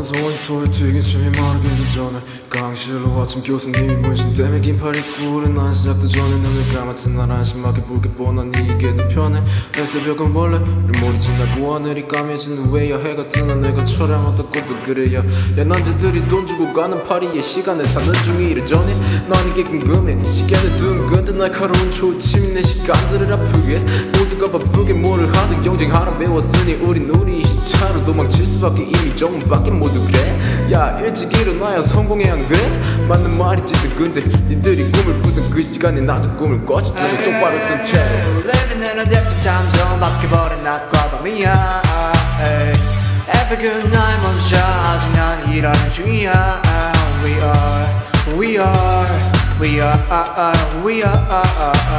방송이 소리 튀긴 춤이 마르기도 전에 강의실로 아침 교수님이 문신 때문에 긴팔 입고 오랜 난 시작도 전에 눈을 감았지 날 안심하게 붉게 뻔한 이게 더 편해 내 새벽은 원래 일몰이 지나고 하늘이 까매진 후에야 해가 뜨나 내가 촬영하다 것도 그래야 야 남자들이 돈 주고 가는 파리에 시간을 사는 중이래 전에 난 이게 궁금해 시간을 둥근 날카로운 초침이 내 시간들을 아프게 모두가 바쁘게 뭐를 하든 경쟁하라 배웠으니 우린 우리 시차로 도망칠 수밖에 이미 조금밖에 모두 그래 야 일찍 일어나야 성공해 안 그래? 맞는 말이지 근데 니들이 꿈을 꾸던 그 시간에 나도 꿈을 꿔지 두고 똑바로 뜬 채로 Living in a different time zone 바뀌어버린 낮과 밤이야 Every good night 멈춰 아직 난 일하는 중이야 We are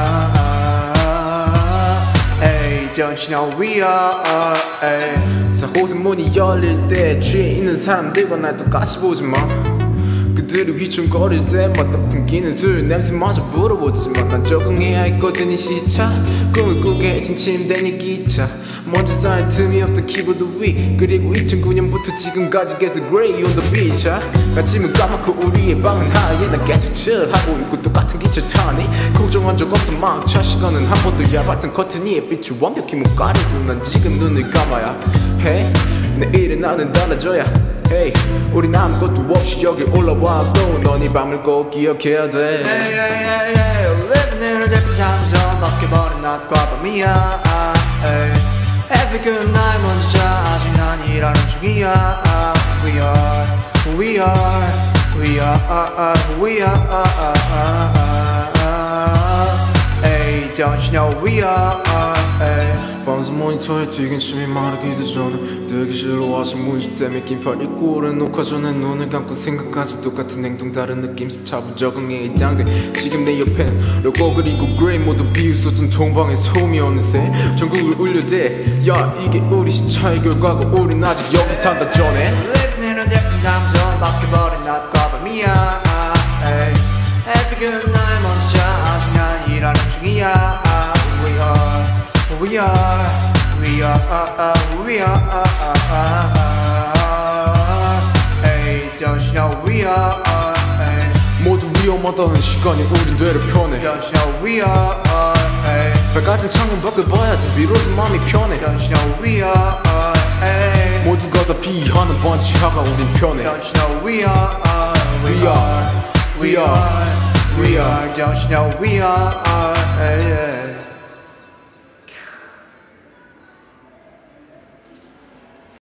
Hey, don't you know we are 사호생 문이 열릴 때 취해 있는 사람들과 날 똑같이 보지 마 그들이 휘청거릴 때마다 풍기는 술 냄새마저 불어보지만 난 적응해야 했거든 이 시차 꿈을 꾸게 해준 침대 니 기차 먼지 쌓인 틈이 없던 키보드 위 그리고 2009년부터 지금까지 계속 Grey on the beach 아침은 까맣고 우리의 방은 하얘 난 계속 칠하고 있고 똑같은 기차 타니 걱정한 적 없어 막차 시간은 한 번도 얇았던 커튼 위에 빛을 완벽히 못 가려도 난 지금 눈을 감아야 해 내일은 나는 달라져야 Hey, 우린 아무것도 없이 여기 올라와도 넌 이 밤을 꼭 기억해야 돼 Living in a different time zone 바뀌어버린 낮과 밤이야 Every good night 멈춰 아직 난 일하는 중이야 We are Hey, don't you know we are 방송 모니터에 튀긴 춤이 마르기도 전에 대기실로 아침 문신 때문에 긴팔 입고 오랜 녹화 전에 눈을 감고 생각하지 똑같은 행동 다른 느낌서 차분 적응해 이 당대 지금 내 옆엔 로고 그리고 그레이 모두 비웃어준 통방에 소음이 어느새 전국을 울려대 야 이게 우리 시차의 결과고 우린 아직 여기 산다 전에 Living in a different time zone 바뀌어버린 낮과 밤이야 Every good night 멈춰 아직 난 일하는 중이야 We are Hey, don't you know we are 모두 위험하다는 시간이 우린 되려 편해 Don't you know we are 밝아진 창문 밖을 봐야지 비로소 마음이 편해 Don't you know we are 모두가 다 피하는 반지하가 우린 편해 Don't you know we are We are Don't you know we are